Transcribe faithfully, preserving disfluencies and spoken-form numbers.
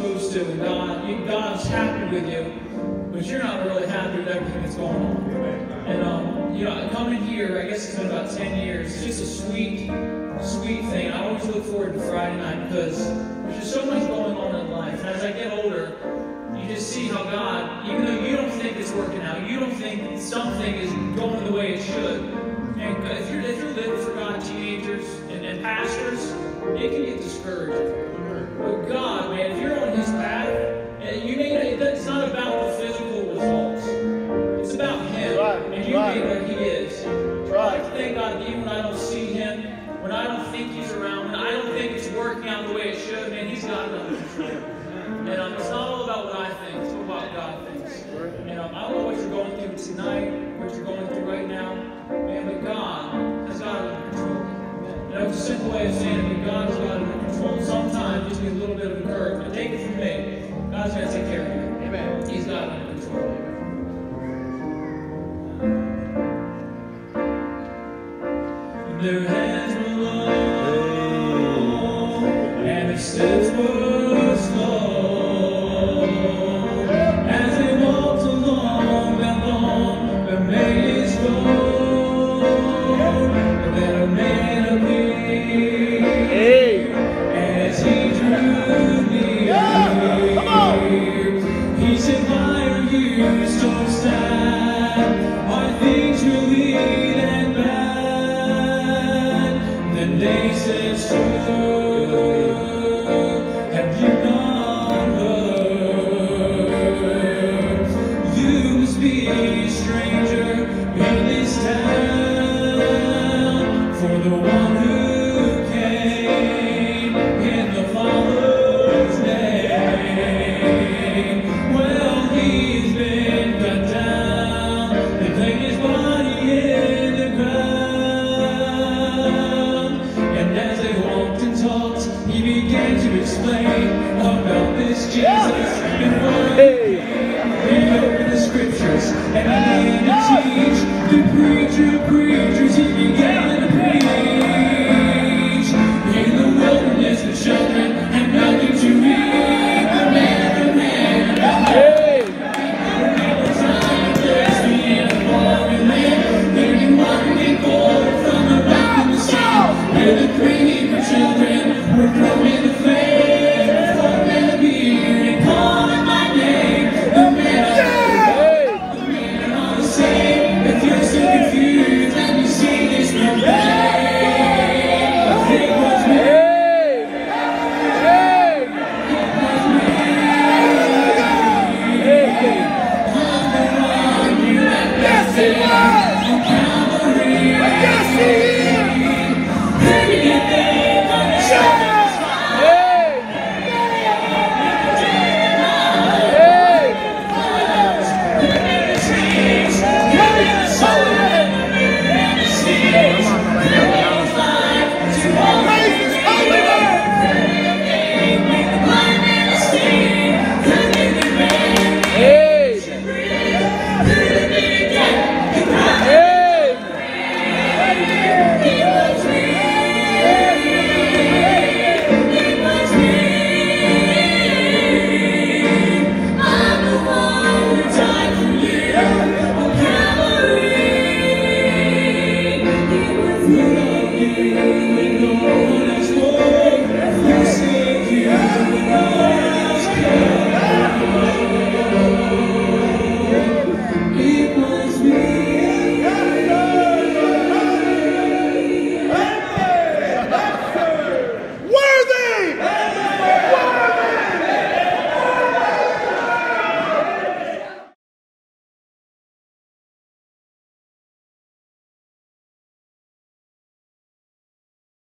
supposed to, and God, you, God's happy with you, but you're not really happy with everything that's going on. And um, you know, coming here, I guess it's been about ten years. It's just a sweet, sweet thing. I always look forward to Friday night because there's just so much going on in life. And as I get older, you just see how God, even though you don't think it's working out, you don't think something is going the way it should. And if you're, if you're living for God, teenagers and, and pastors, it can get discouraging. But God, man, if you're on His path, and you may, it's not about the physical results. It's about Him, right, and you right. being where He is. Right. I like to thank God that even when I don't see Him, when I don't think He's around, when I don't think it's working out the way it should, man, He's got it under control. And um, it's not all about what I think, it's all about what God thinks. And um, I don't know what you're going through tonight, what you're going through right now, man, but God has got it under control. You know, it's a simple way of saying it, but God has got it under control. Sometimes just need a little bit of encouragement. Take it from me. God's going to take care of you. Amen. He's got it under control. Their hands were low, and their steps were slow. As they walked along that long, the maze road, then a man appeared, hey. As he drew near, yeah. Come on. He said, "Why are you so sad? Are things really that bad?" Then they said, "Sir, have you not heard? You must be a stranger in this town, for the one who came in the Father's name. Well, he's been cut down, they laid his body in the ground." And as they walked and talked, he began to explain about this Jesus. And what he came, he opened the scriptures and he began to teach. The preacher preached.